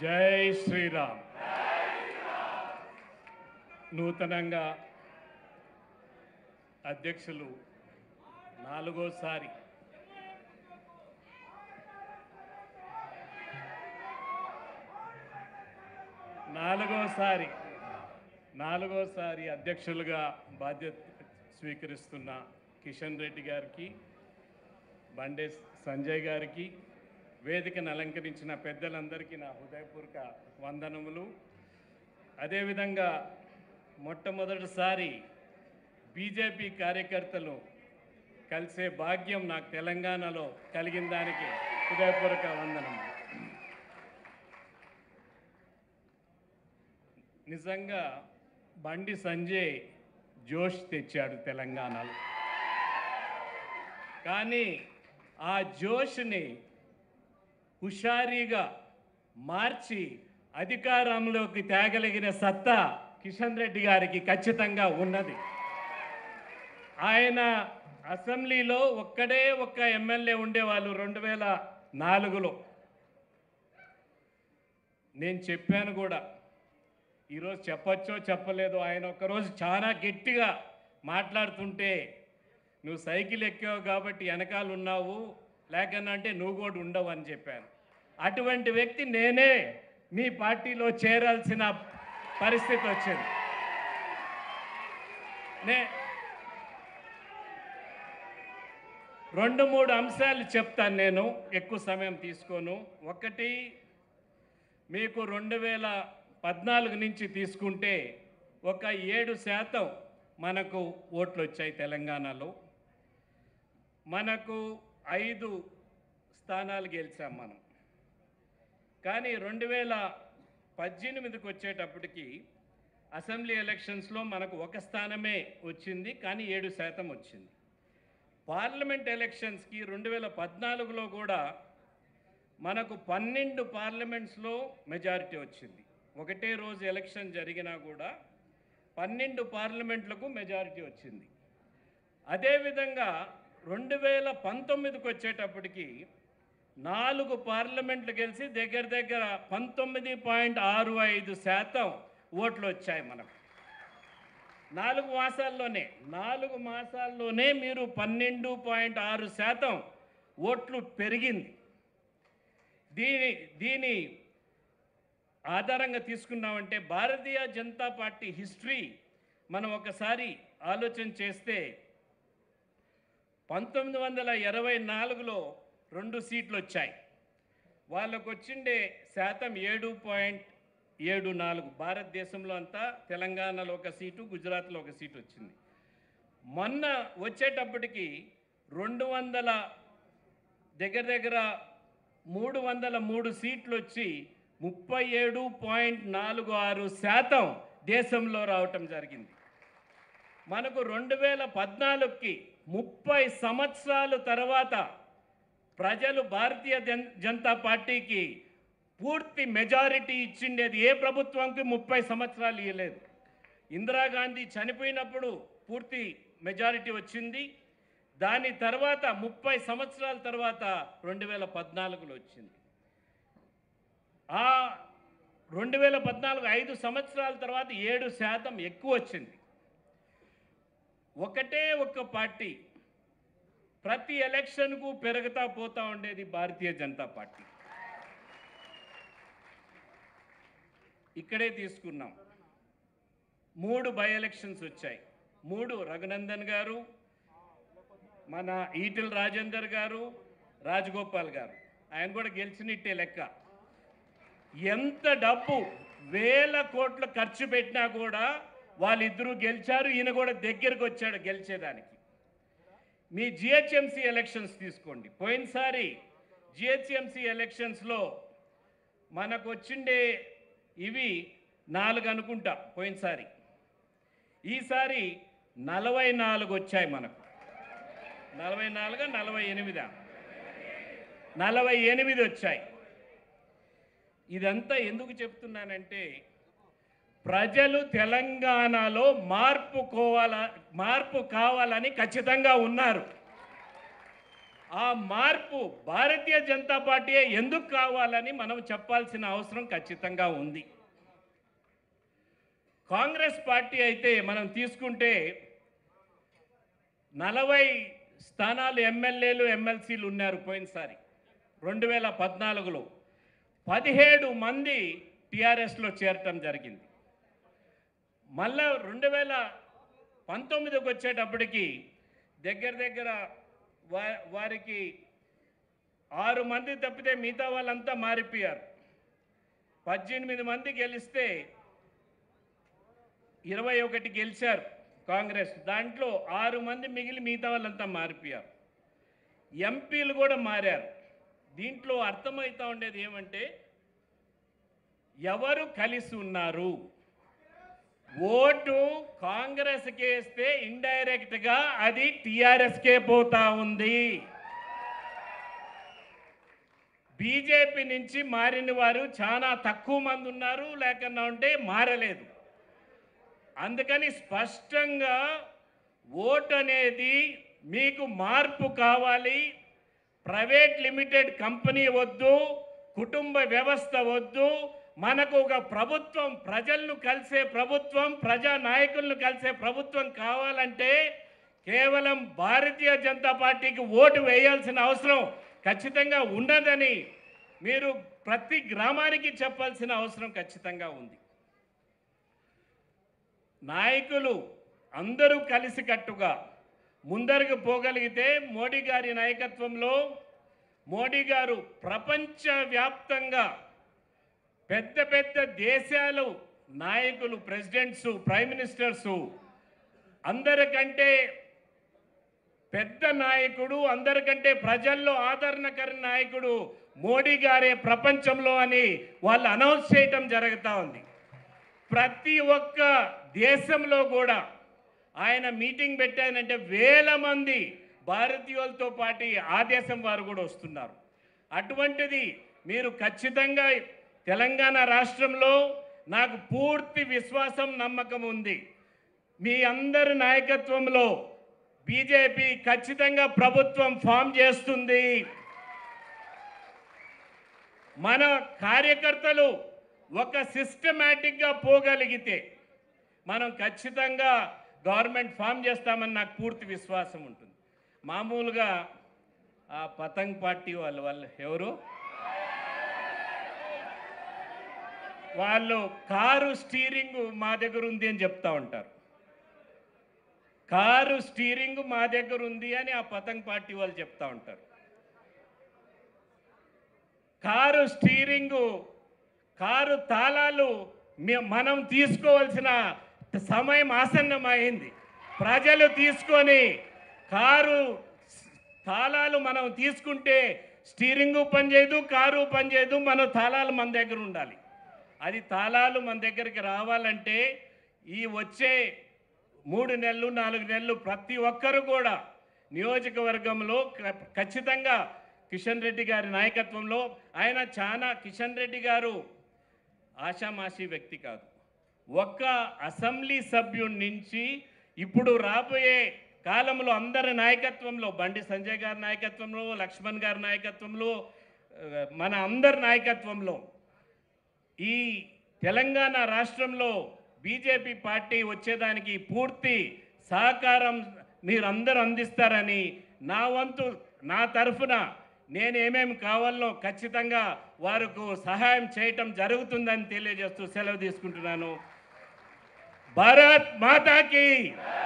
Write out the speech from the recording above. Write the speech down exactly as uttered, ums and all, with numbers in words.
జై శ్రీరామ్. నూతనంగా అధ్యక్షులు నాలుగోసారి నాలుగోసారి నాలుగోసారి అధ్యక్షులుగా బాధ్యత స్వీకరిస్తున్న కిషన్ రెడ్డి గారికి, బండే సంజయ్ గారికి, వేదికను అలంకరించిన పెద్దలందరికీ నా హృదయపూర్వక వందనములు. అదేవిధంగా మొట్టమొదటిసారి బీజేపీ కార్యకర్తలు కలిసే భాగ్యం నాకు తెలంగాణలో కలిగిన దానికి హృదయపూర్వక వందనములు. నిజంగా బండి సంజయ్ జోష్ తెచ్చాడు తెలంగాణలో. కానీ ఆ జోష్ని హుషారీగా మార్చి అధికారంలోకి తేగలిగిన సత్తా కిషన్ రెడ్డి గారికి ఖచ్చితంగా ఉన్నది. ఆయన అసెంబ్లీలో ఒక్కడే ఒక్క ఎమ్మెల్యే ఉండేవాళ్ళు రెండు వేల నాలుగులో. నేను చెప్పాను కూడా, ఈరోజు చెప్పచ్చో చెప్పలేదో, ఆయన ఒక్కరోజు చాలా గట్టిగా మాట్లాడుతుంటే నువ్వు సైకిల్ ఎక్కావు కాబట్టి వెనకాల ఉన్నావు, లేకనంటే నువ్వు కూడా ఉండవు అని చెప్పాను. అటువంటి వ్యక్తి నేనే మీ పార్టీలో చేరాల్సిన పరిస్థితి వచ్చింది. నే రెండు మూడు అంశాలు చెప్తాను, నేను ఎక్కువ సమయం తీసుకోను. ఒకటి, మీకు రెండు వేల పద్నాలుగు నుంచి తీసుకుంటే ఒక ఏడు శాతం మనకు ఓట్లు వచ్చాయి తెలంగాణలో. మనకు ఐదు స్థానాలు గెలిచాం మనం. కానీ రెండు వేల పద్దెనిమిదికి వచ్చేటప్పటికి అసెంబ్లీ ఎలక్షన్స్లో మనకు ఒక స్థానమే వచ్చింది, కానీ ఏడు శాతం వచ్చింది. పార్లమెంట్ ఎలక్షన్స్కి రెండు వేల పద్నాలుగులో కూడా మనకు పన్నెండు పార్లమెంట్స్లో మెజారిటీ వచ్చింది. ఒకటే రోజు ఎలక్షన్ జరిగినా కూడా పన్నెండు పార్లమెంట్లకు మెజారిటీ వచ్చింది. అదేవిధంగా రెండు వేల పంతొమ్మిదికి వచ్చేటప్పటికి నాలుగు పార్లమెంట్లు గెలిచి దగ్గర దగ్గర పంతొమ్మిది పాయింట్ ఆరు ఐదు శాతం ఓట్లు వచ్చాయి మనకు. నాలుగు మాసాల్లోనే నాలుగు మాసాల్లోనే మీరు పన్నెండు పాయింట్ ఆరు శాతం ఓట్లు పెరిగింది. దీని దీని ఆధారంగా తీసుకున్నామంటే భారతీయ జనతా పార్టీ హిస్టరీ మనం ఒకసారి ఆలోచన చేస్తే పంతొమ్మిది వందల ఇరవై నాలుగులో రెండు సీట్లు వచ్చాయి. వాళ్ళకు వచ్చిండే శాతం ఏడు పాయింట్ ఏడు నాలుగు. భారతదేశంలో అంతా తెలంగాణలో ఒక సీటు, గుజరాత్లో ఒక సీటు వచ్చింది. మొన్న వచ్చేటప్పటికి రెండు వందల దగ్గర దగ్గర మూడు వందల మూడు సీట్లు వచ్చి ముప్పై ఏడు పాయింట్ నాలుగు ఆరు శాతం దేశంలో రావటం జరిగింది. మనకు రెండు వేల పద్నాలుగుకి ముప్పై సంవత్సరాల తర్వాత ప్రజలు భారతీయ జనతా పార్టీకి పూర్తి మెజారిటీ ఇచ్చిండేది. ఏ ప్రభుత్వంకి ముప్పై సంవత్సరాలు ఇవ్వలేదు. ఇందిరాగాంధీ చనిపోయినప్పుడు పూర్తి మెజారిటీ వచ్చింది. దాని తర్వాత ముప్పై సంవత్సరాల తర్వాత రెండు వేల పద్నాలుగులో వచ్చింది. ఆ రెండు వేల పద్నాలుగు ఐదు సంవత్సరాల తర్వాత ఏడు శాతం ఎక్కువ వచ్చింది. ఒకటే ఒక్క పార్టీ ప్రతి ఎలక్షన్కు పెరుగుతా పోతా ఉండేది భారతీయ జనతా పార్టీ. ఇక్కడే తీసుకున్నాం. మూడు బై ఎలక్షన్స్ వచ్చాయి. మూడు రఘునందన్ గారు, మన ఈటెల రాజేందర్ గారు, రాజగోపాల్ గారు. ఆయన కూడా గెలిచినట్టే లెక్క. ఎంత డబ్బు వేల కోట్లు ఖర్చు పెట్టినా కూడా వాళ్ళిద్దరూ గెలిచారు. ఈయన కూడా దగ్గరకు వచ్చాడు గెలిచేదానికి. మీ జిహెచ్ఎంసీ ఎలక్షన్స్ తీసుకోండి. పోయినసారి జిహెచ్ఎంసీ ఎలక్షన్స్లో మనకు వచ్చిండే ఇవి నాలుగు అనుకుంటా పోయినసారి. ఈసారి నలభై నాలుగు వచ్చాయి మనకు. నలభై నాలుగు నలభై ఎనిమిదా నలభై ఎనిమిది వచ్చాయి. ఇదంతా ఎందుకు చెప్తున్నానంటే ప్రజలు తెలంగాణలో మార్పు కోవాల మార్పు కావాలని ఖచ్చితంగా ఉన్నారు. ఆ మార్పు భారతీయ జనతా పార్టీ ఎందుకు కావాలని మనం చెప్పాల్సిన అవసరం ఖచ్చితంగా ఉంది. కాంగ్రెస్ పార్టీ అయితే మనం తీసుకుంటే నలభై స్థానాలు ఎమ్మెల్యేలు ఎమ్మెల్సీలు ఉన్నారు పోయినసారి రెండు వేల పద్నాలుగులో. పదిహేడు మంది టీఆర్ఎస్లో చేరటం జరిగింది. మళ్ళా రెండు వేల పంతొమ్మిదికి వచ్చేటప్పటికి దగ్గర దగ్గర వా వారికి ఆరు మంది తప్పితే మిగతా వాళ్ళంతా మారిపోయారు. పద్దెనిమిది మంది గెలిస్తే ఇరవై ఒకటి గెలిచారు కాంగ్రెస్. దాంట్లో ఆరు మంది మిగిలి మిగతా వాళ్ళంతా మారిపోయారు. ఎంపీలు కూడా మారారు. దీంట్లో అర్థమవుతూ ఉండేది ఏమంటే ఎవరు కలిసి ఉన్నారు. ఓటు కాంగ్రెస్కి వేస్తే ఇండైరెక్ట్గా అది టీఆర్ఎస్కే పోతా ఉంది. బీజేపీ నుంచి మారిన వారు చాలా తక్కువ మంది ఉన్నారు, లేకన్నా ఉంటే మారలేదు. అందుకని స్పష్టంగా ఓటు అనేది మీకు మార్పు కావాలి. ప్రైవేట్ లిమిటెడ్ కంపెనీ వద్దు, కుటుంబ వ్యవస్థ వద్దు, మనకు ఒక ప్రభుత్వం, ప్రజలను కలిసే ప్రభుత్వం, ప్రజా నాయకులను కలిసే ప్రభుత్వం కావాలంటే కేవలం భారతీయ జనతా పార్టీకి ఓటు వేయాల్సిన అవసరం ఖచ్చితంగా ఉండదని మీరు ప్రతి గ్రామానికి చెప్పాల్సిన అవసరం ఖచ్చితంగా ఉంది. నాయకులు అందరూ కలిసికట్టుగా ముందరకు పోగలిగితే మోడీ గారి నాయకత్వంలో మోడీ గారు ప్రపంచవ్యాప్తంగా పెద్ద పెద్ద దేశాలు నాయకులు, ప్రెసిడెంట్స్, ప్రైమ్ మినిస్టర్సు అందరికంటే పెద్ద నాయకుడు, అందరికంటే ప్రజల్లో ఆదరణకర నాయకుడు మోడీ గారే ప్రపంచంలో అని వాళ్ళు అనౌన్స్ చేయటం జరుగుతూ ఉంది. ప్రతి ఒక్క దేశంలో కూడా ఆయన మీటింగ్ పెట్టానంటే వేల మంది భారతీయులతో పాటు ఆ దేశం వారు కూడా వస్తున్నారు. అటువంటిది మీరు ఖచ్చితంగా తెలంగాణ రాష్ట్రంలో నాకు పూర్తి విశ్వాసం, నమ్మకం ఉంది. మీ అందరి నాయకత్వంలో బీజేపీ ఖచ్చితంగా ప్రభుత్వం ఫామ్ చేస్తుంది. మన కార్యకర్తలు ఒక సిస్టమేటిక్గా పోగలిగితే మనం ఖచ్చితంగా గవర్నమెంట్ ఫామ్ చేస్తామని నాకు పూర్తి విశ్వాసం ఉంటుంది. మామూలుగా ఆ పతంగ్ పార్టీ వాళ్ళు వాళ్ళు ఎవరు వాళ్ళు కారు స్టీరింగ్ మా దగ్గర ఉంది అని చెప్తా ఉంటారు. కారు స్టీరింగ్ మా దగ్గర ఉంది అని ఆ పతంగ్ పార్టీ వాళ్ళు చెప్తా ఉంటారు. కారు స్టీరింగు, కారు తాళాలు మనం తీసుకోవాల్సిన సమయం ఆసన్నమైంది. ప్రజలు తీసుకొని కారు తాళాలు మనం తీసుకుంటే స్టీరింగు పనిచేయదు, కారు పనిచేయదు. మన తాళాలు మన దగ్గర ఉండాలి. అది తాళాలు మన దగ్గరికి రావాలంటే ఈ వచ్చే మూడు నెలలు నాలుగు నెలలు ప్రతి ఒక్కరు కూడా నియోజకవర్గంలో ఖచ్చితంగా కిషన్ రెడ్డి గారి నాయకత్వంలో, ఆయన చాలా కిషన్ రెడ్డి గారు ఆషామాషి వ్యక్తి కాదు. ఒక్క అసెంబ్లీ సభ్యుడి నుంచి ఇప్పుడు రాబోయే కాలంలో అందరి నాయకత్వంలో, బండి సంజయ్ గారి నాయకత్వంలో, లక్ష్మణ్ గారి నాయకత్వంలో, మన అందరి నాయకత్వంలో ఈ తెలంగాణ రాష్ట్రంలో బీజేపీ పార్టీ వచ్చేదానికి పూర్తి సహకారం మీరందరూ అందిస్తారని నా వంతు, నా తరఫున నేను ఏమేమి కావాలో ఖచ్చితంగా వారికి సహాయం చేయటం జరుగుతుందని తెలియజేస్తూ సెలవు తీసుకుంటున్నాను. భారత్ మాతాకి.